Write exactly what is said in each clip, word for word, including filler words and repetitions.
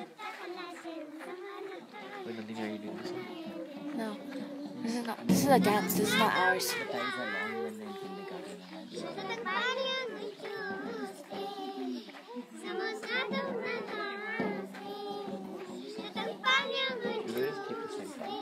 Wait, nothing are you doing this one? No. This is not. This is a dance. This is not ours. But that is a long run in kindergarten. You guys keep the same time.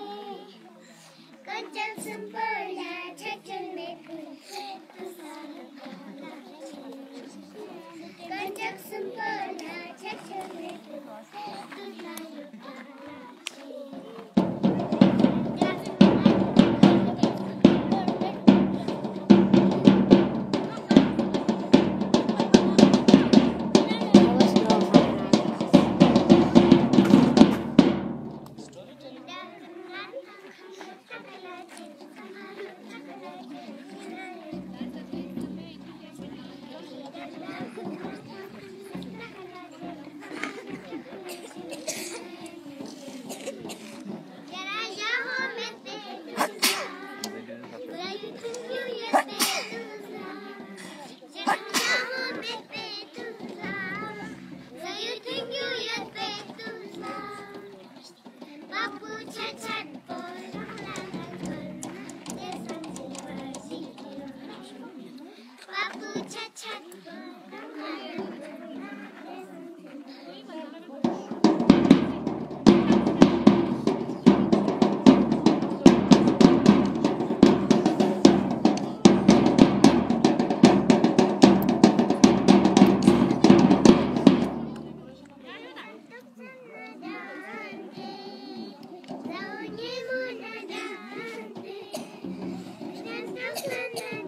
Thank you.